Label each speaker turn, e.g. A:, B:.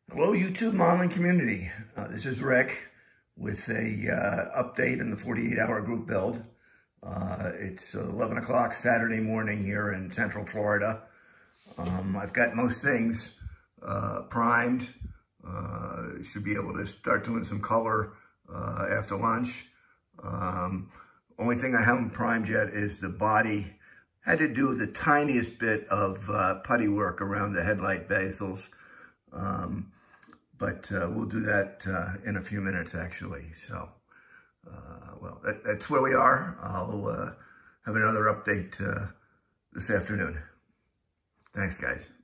A: Hello, YouTube modeling community. This is Rick with a update in the 48-hour group build. It's 11 o'clock Saturday morning here in Central Florida. I've got most things primed. Should be able to start doing some color after lunch. Only thing I haven't primed yet is the body. Had to do the tiniest bit of putty work around the headlight bezels. But we'll do that in a few minutes, actually. So, well, that's where we are. I'll have another update this afternoon. Thanks, guys.